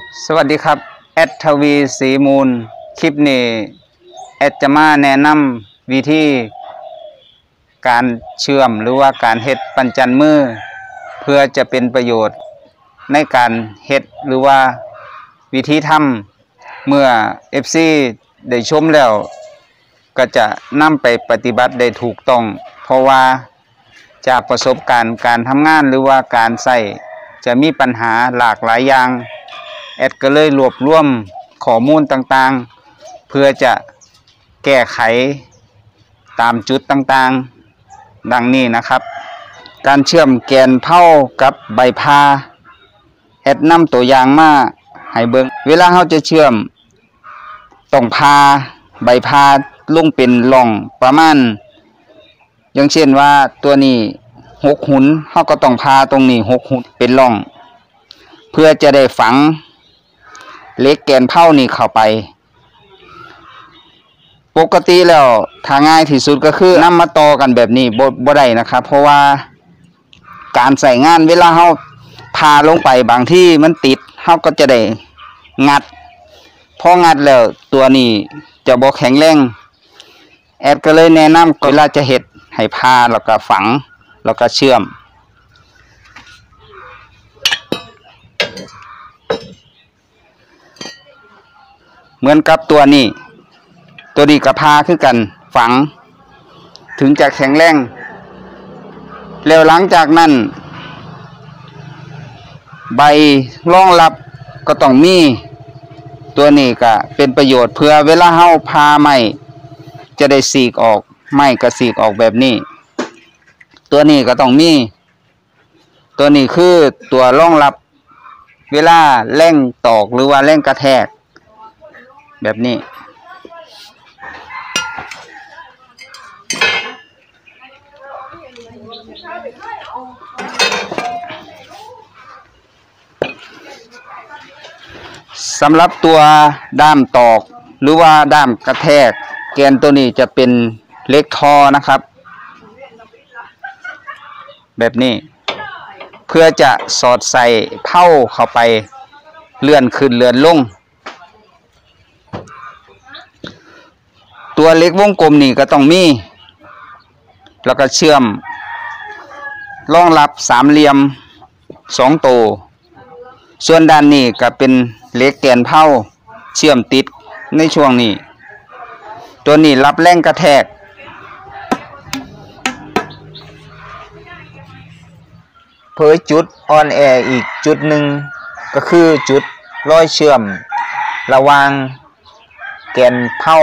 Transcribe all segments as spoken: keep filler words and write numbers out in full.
สวัสดีครับแอดทวีสีมูลคลิปนี้แอดจะมาแนะนำวิธีการเชื่อมหรือว่าการเฮ็ดปั้นจันมือเพื่อจะเป็นประโยชน์ในการเฮ็ดหรือว่าวิธีทำเมื่อ เอฟ ซี ได้ชมแล้วก็จะนำไปปฏิบัติได้ถูกต้องเพราะว่าจากประสบการณ์การทำงานหรือว่าการใส่จะมีปัญหาหลากหลายอย่างแอดก็เลยรวบรวมข้อมูลต่างๆเพื่อจะแก้ไขตามจุดต่างๆดังนี้นะครับการเชื่อมแกนเผากับใบพาแอดนำตัวอย่างมาให้เบิ่งเวลาเราจะเชื่อมต้องพาใบพาลงเป็นร่องประมาณอย่างเช่นว่าตัวนี้หกหุนเราก็ต้องพาตรงนี้หกหุนเป็นร่องเพื่อจะได้ฝังเหล็กแกนเผานี่เข้าไปปกติแล้วถ้าง่ายที่สุดก็คือนำมาต่อกันแบบนี้บ่บ่ได้นะครับเพราะว่าการใส่งานเวลาเฮาพาลงไปบางที่มันติดเฮาก็จะได้งัดพองัดแล้วตัวนี้จะบ่แข็งแรงแอดก็เลยแนะนำเวลาจะเฮ็ดให้พาแล้วก็ฝังแล้วก็เชื่อมเหมือนกับตัวนี้ตัวนี้กับพาคือกันฝังถึงจะแข็งแรงแล้วหลังจากนั้นใบรองรับก็ต้องมีตัวนี้ก็เป็นประโยชน์เพื่อเวลาเฮาพาไม้จะได้สีกออกไม้ก็สีกออกแบบนี้ตัวนี้ก็ต้องมีตัวนี้คือตัวรองรับเวลาแรงตอกหรือว่าแรงกระแทกแบบนี้สำหรับตัวด้ามตอกหรือว่าด้ามกระแทกแกนตัวนี้จะเป็นเหล็กทอนะครับแบบนี้เพื่อจะสอดใส่เผาเข้าไปเลื่อนขึ้นเลื่อนลงตัวเล็กวงกลมนี่ก็ต้องมีแล้วก็เชื่อมรองรับสามเหลี่ยมสองตัวส่วนด้านนี้ก็เป็นเหล็กแกนเผาเชื่อมติดในช่วงนี้ตัวนี้รับแรงกระแทกเผยจุดออนแอร์อีกจุดหนึ่งก็คือจุดรอยเชื่อมระหว่างแกนเผา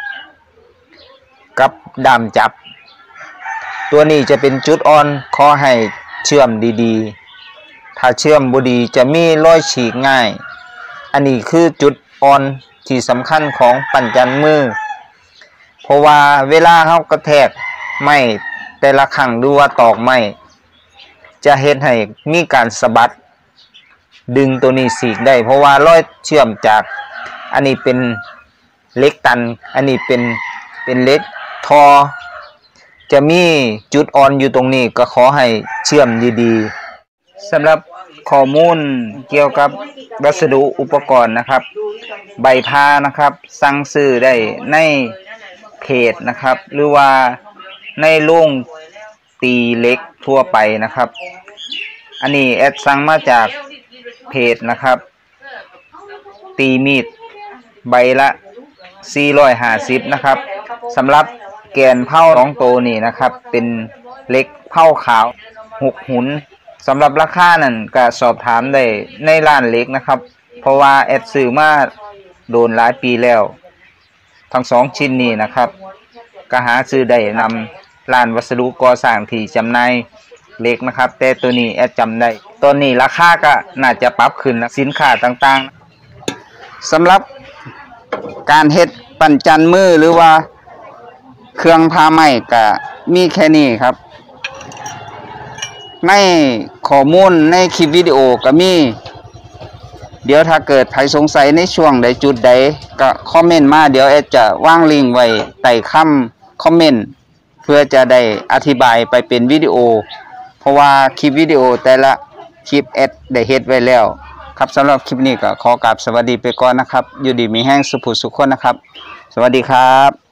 กับด้ามจับตัวนี้จะเป็นจุดอ่อนขอให้เชื่อมดีๆถ้าเชื่อมบ่ดีจะมีรอยฉีกง่ายอันนี้คือจุดอ่อนที่สำคัญของปั้นจันมือเพราะว่าเวลาเฮากระแทกไม้แต่ละครั้งหรือว่าตอกไม้จะเฮ็ดให้มีการสะบัดดึงตัวนี้ฉีกได้เพราะว่ารอยเชื่อมจากอันนี้เป็นเหล็กตันอันนี้เป็นเป็นเหล็กทอจะมีจุดอ่อนอยู่ตรงนี้ก็ขอให้เชื่อมดีๆสำหรับข้อมูลเกี่ยวกับวัสดุอุปกรณ์นะครับใบพานะครับสั่งซื้อได้ในเพจนะครับหรือว่าในโรงตีเหล็กทั่วไปนะครับอันนี้แอดสั่งมาจากเพจนะครับตีมีดใบละสี่ร้อยห้าสิบนะครับสำหรับแกนเผาสองตัวนี้นะครับเป็นเหล็กเผาขาวหกหุนสำหรับราคานั่นก็สอบถามได้ในร้านเหล็กนะครับเพราะว่าแอดซื้อมาโดนหลายปีแล้วทั้งสองชิ้นนี้นะครับก็หาซื้อได้นำร้านวัสดุก่อสร้างที่จำหน่ายเหล็กนะครับแต่ตัวนี้แอดจำได้ตัวนี้ราคาก็น่าจะปรับขึ้นสินค้าต่างๆสำหรับการเฮ็ดปั้นจันมือหรือว่าเครื่องพาไม้ก็มีแค่นี้ครับในข้อมูลในคลิปวิดีโอก็มีเดี๋ยวถ้าเกิดใครสงสัยในช่วงใดจุดใดก็คอมเมนต์มาเดี๋ยวแอดจะวางลิงก์ไว้ใต้คำคอมเมนต์เพื่อจะได้อธิบายไปเป็นวิดีโอเพราะว่าคลิปวิดีโอแต่ละคลิปแอดได้เฮ็ดไว้แล้วครับสำหรับคลิปนี้ก็ขอกราบสวัสดีไปก่อนนะครับอยู่ดีมีแห้งสุภุสุขคนนะครับสวัสดีครับ